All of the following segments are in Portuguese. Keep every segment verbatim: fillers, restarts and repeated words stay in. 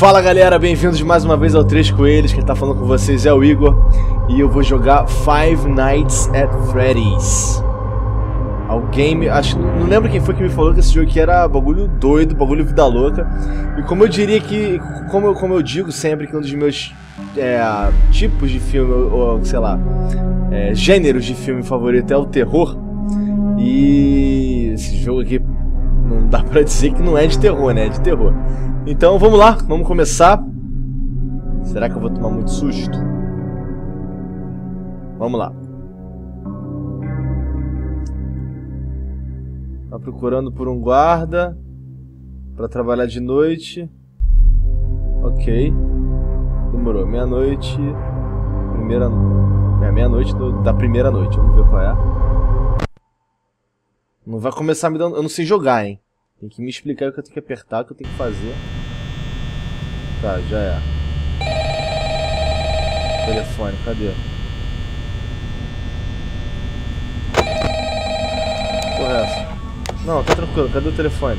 Fala galera, bem-vindos mais uma vez ao Três Coelhos. Quem tá falando com vocês é o Igor. E eu vou jogar Five Nights at Freddy's. Alguém, acho, não lembro quem foi que me falou que esse jogo aqui era bagulho doido, bagulho vida louca. E como eu diria que, como eu, como eu digo sempre que um dos meus é, tipos de filme, ou sei lá, é, gêneros de filme favorito é o terror. E esse jogo aqui não dá pra dizer que não é de terror, né? É de terror. Então vamos lá, vamos começar. Será que eu vou tomar muito susto? Vamos lá. Tá procurando por um guarda pra trabalhar de noite. Ok. Demorou. Meia-noite. Primeira. É meia-noite da primeira noite. Vamos ver qual é. Não vai começar me dando. Eu não sei jogar, hein? Tem que me explicar o que eu tenho que apertar, o que eu tenho que fazer. Tá, já é. Telefone, cadê? Porra é essa? Não, tá tranquilo, cadê o telefone?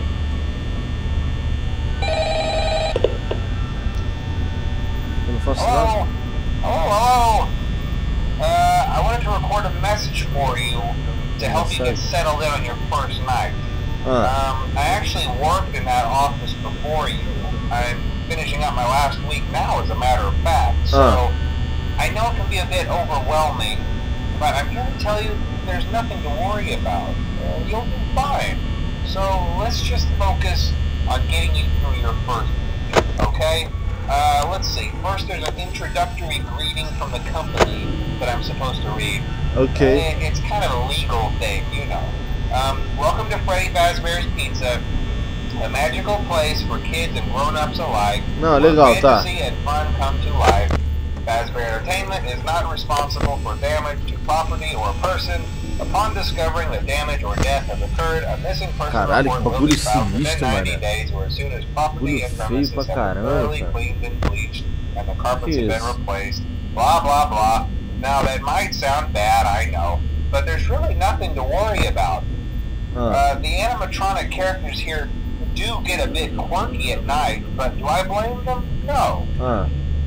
Eu não faço nada? Hello? Hello? Uh, I wanted to record a message for you to help you get settled in on your first night. Uh. Um, I actually worked in that office before you. I'm finishing up my last week now, as a matter of fact. So, uh. I know it can be a bit overwhelming, but I'm here to tell you there's nothing to worry about. Uh, you'll be fine. So, let's just focus on getting you through your first week, okay? Uh, let's see. First, there's an introductory greeting from the company that I'm supposed to read. Okay. Uh, it's kind of a legal thing, you know. Um, welcome to Freddy Fazbear's Pizza, a magical place for kids and grown-ups alike. Não, legal, tá. Fantasy and fun come to life. Fazbear Entertainment is not responsible for damage to property or person. Upon discovering that damage or death has occurred, a missing person Caralho, que report will be bagulho filed within sinistro, ninety mano. days or as soon as property Bagulho and feio premises pra have been caramba, thoroughly cara. cleaned and bleached and the carpets Que have been isso? replaced. Blah blah blah. Now that might sound bad, I know, but there's really nothing to worry about. Uh. Uh, the animatronic characters here do get a bit quirky at night, but do I blame them? No. Ah.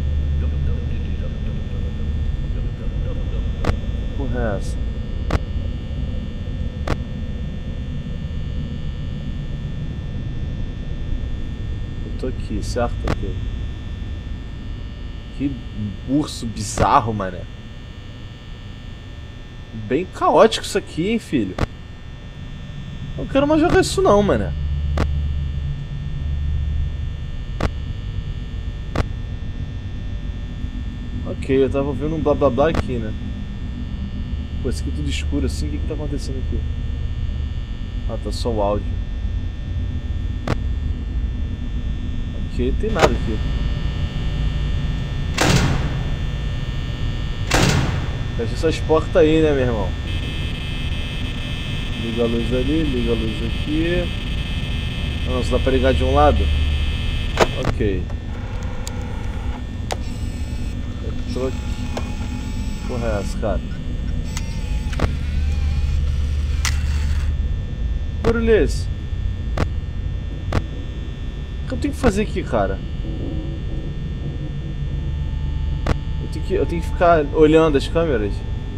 Porra é essa? Eu tô aqui, certo? Aqui. Que urso bizarro, mané. Bem caótico isso aqui, hein, filho. Não quero mais jogar isso não, mané. Ok, eu tava vendo um blá blá blá aqui, né? Pô, isso aqui é tudo escuro assim, o que que tá acontecendo aqui? Ah, tá só o áudio. Ok, tem nada aqui. Fecha essas portas aí, né, meu irmão? Liga a luz ali, liga a luz aqui. Ah, não, só dá pra ligar de um lado? Ok. Eu tô aqui. Porra é essa, cara? Que barulho é esse? O que eu tenho que fazer aqui, cara? Eu tenho que, eu tenho que ficar olhando as câmeras?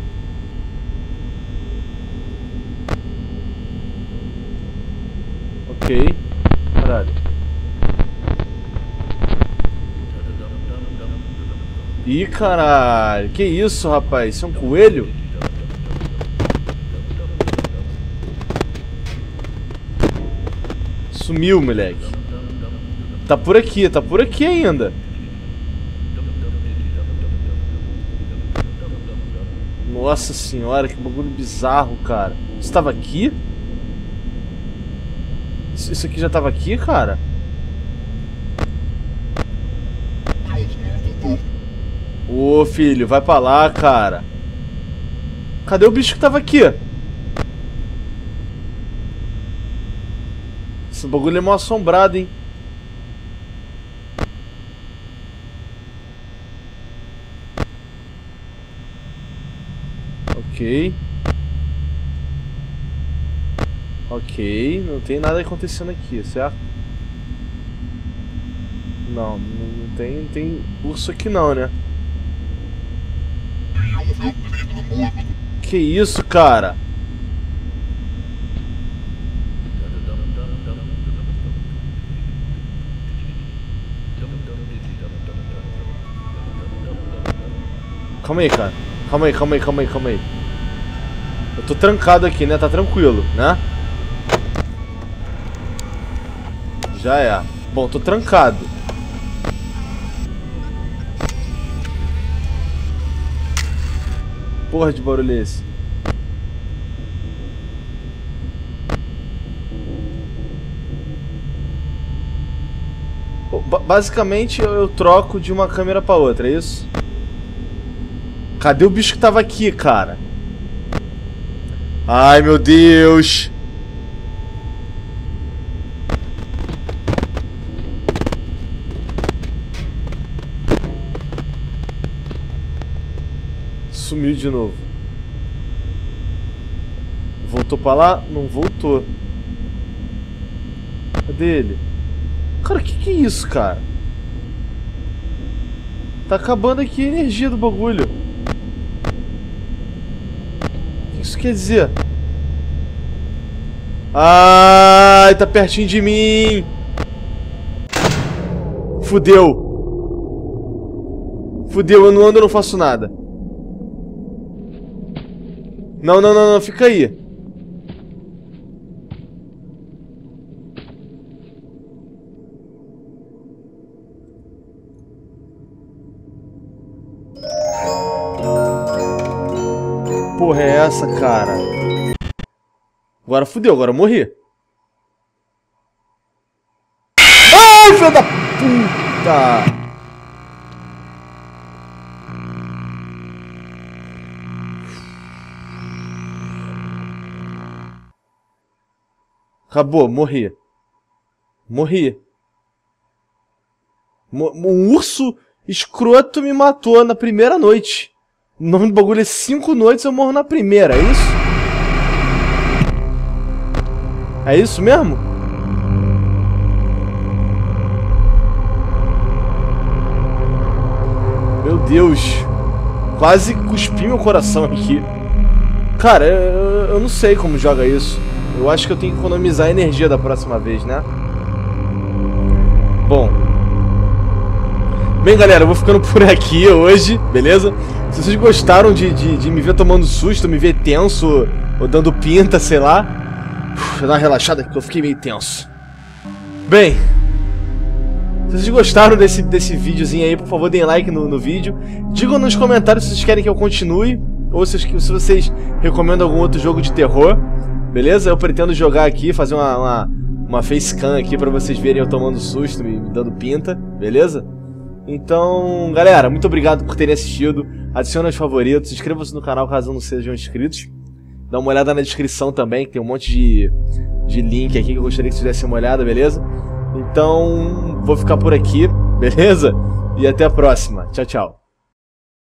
Ok. Caralho. Ih, caralho. Que isso, rapaz? Isso é um coelho? Sumiu, moleque. Tá por aqui, tá por aqui ainda. Nossa senhora, que bagulho bizarro, cara. Isso tava aqui? Isso, isso aqui já tava aqui, cara? Ô, filho, vai pra lá, cara. Cadê o bicho que tava aqui? Esse bagulho é mal assombrado, hein? Ok. Ok, não tem nada acontecendo aqui, certo? Não, não tem, não tem urso aqui não, né? Que isso, cara? Calma aí, cara. Calma aí, calma aí, calma aí, calma aí. Eu tô trancado aqui, né? Tá tranquilo, né? Já é. Bom, tô trancado. Porra de barulho é esse? Ba- basicamente eu, eu troco de uma câmera pra outra, é isso? Cadê o bicho que tava aqui, cara? Ai, meu Deus! Sumiu de novo. Voltou pra lá? Não voltou. Cadê ele? Cara, que que é isso, cara? Tá acabando aqui a energia do bagulho. O que isso quer dizer? Ai, tá pertinho de mim. Fudeu. Fudeu, eu não ando, eu não faço nada. Não, não, não, não, fica aí. Porra é essa, cara? Agora fudeu, agora eu morri. Ai, filho da puta! Acabou, morri. Morri. Mo um urso escroto me matou na primeira noite. O nome do bagulho é cinco noites, eu morro na primeira, é isso? É isso mesmo? Meu Deus. Quase cuspi meu coração aqui. Cara, eu, eu não sei como joga isso. Eu acho que eu tenho que economizar energia da próxima vez, né? Bom. Bem, galera, eu vou ficando por aqui hoje, beleza? Se vocês gostaram de, de, de me ver tomando susto, me ver tenso, ou dando pinta, sei lá. Uf, vou dar uma relaxada que eu fiquei meio tenso. Bem, se vocês gostaram desse, desse videozinho aí, por favor, deem like no, no vídeo. Digam nos comentários se vocês querem que eu continue, ou se, se vocês recomendam algum outro jogo de terror. Beleza? Eu pretendo jogar aqui, fazer uma, uma, uma facecam aqui pra vocês verem eu tomando susto, me, me dando pinta, beleza? Então, galera, muito obrigado por terem assistido. Adicione aos favoritos, inscrevam-se no canal caso não sejam inscritos. Dá uma olhada na descrição também, que tem um monte de, de link aqui que eu gostaria que vocês dessem uma olhada, beleza? Então, vou ficar por aqui, beleza? E até a próxima. Tchau, tchau.